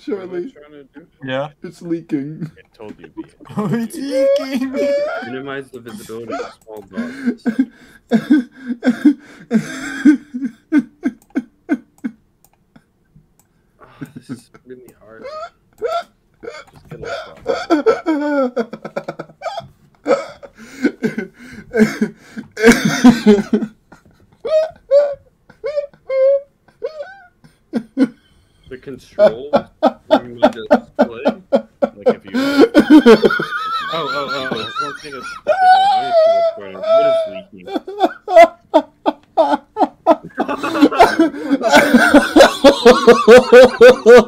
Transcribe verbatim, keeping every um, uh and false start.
Charlie. Trying to do? Yeah. It's leaking. I told you. Be Oh, it's leaking. Minimize the visibility of small dogs. Oh, this is really hard. Just get like the controls from the display. Like if you. Oh, oh, oh! It's one thing that's. Okay, hold on, I need to see what's going on. What is leaking?